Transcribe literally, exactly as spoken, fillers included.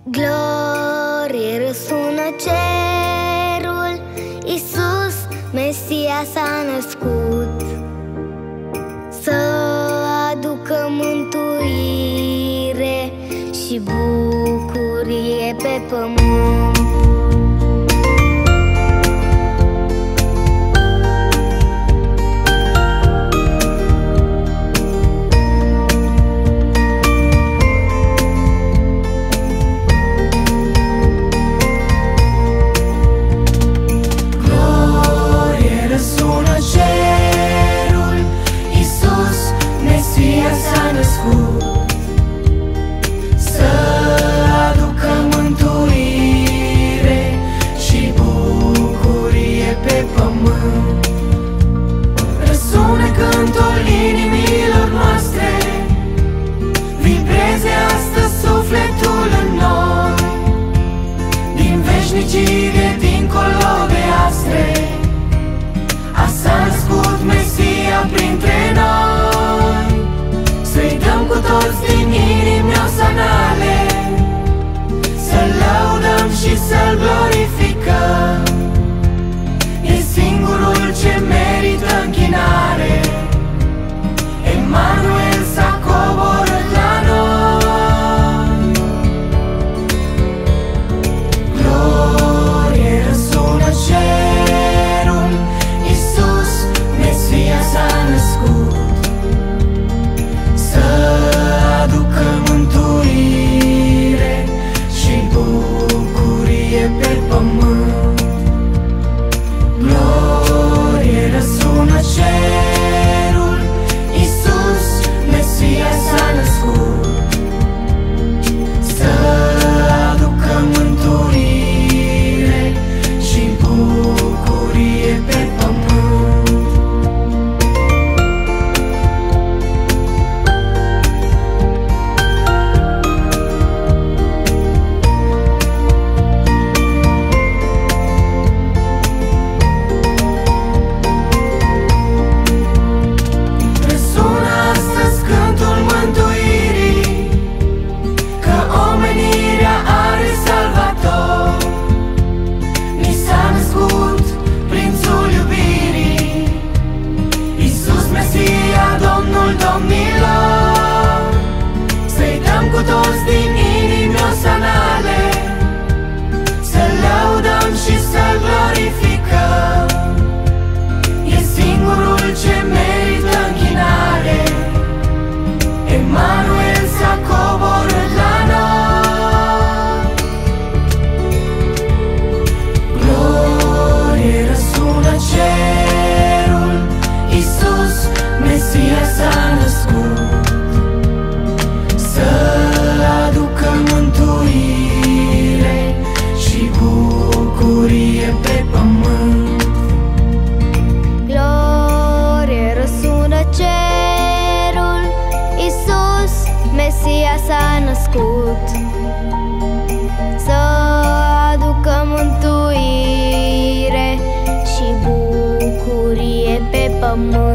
Glorie răsună cerul, Iisus, Mesia s-a născut, să aducă mântuire și bucurie pe pământ. Veșnicire dincolo de astre, s-a născut Mesia printre noi. Să-i dăm cu toți din inimi osanale, să-L lăudăm și să-L glorificăm. E singurul ce merită închinare, Emanuel s-a coborât la noi. Cerul, Iisus, Mesia s-a născut, să aducă mântuire și bucurie pe pământ. Glorie răsună cerul, Iisus, Mesia s-a născut, să aducă mântuire și bucurie pe pământ. Răsună astăzi cântul mântuirii, că omenirea are Salvator. Ni s-a născut Prințul iubirii, Iisus Mesia, Domnul domnilor. Să-i dăm cu toți din inimi osanale, să-L lăudăm și să-L glorificăm. E singurul ce merită închinare, Emanuel s-a coborât la noi. Glorie răsună cerul, Iisus, Mesia s-a născut, să aducă mântuire și bucurie pe pământ. Glorie răsună cerul, Iisus, Mesia s-a născut, să aducă mântuire și bucurie pe pământ.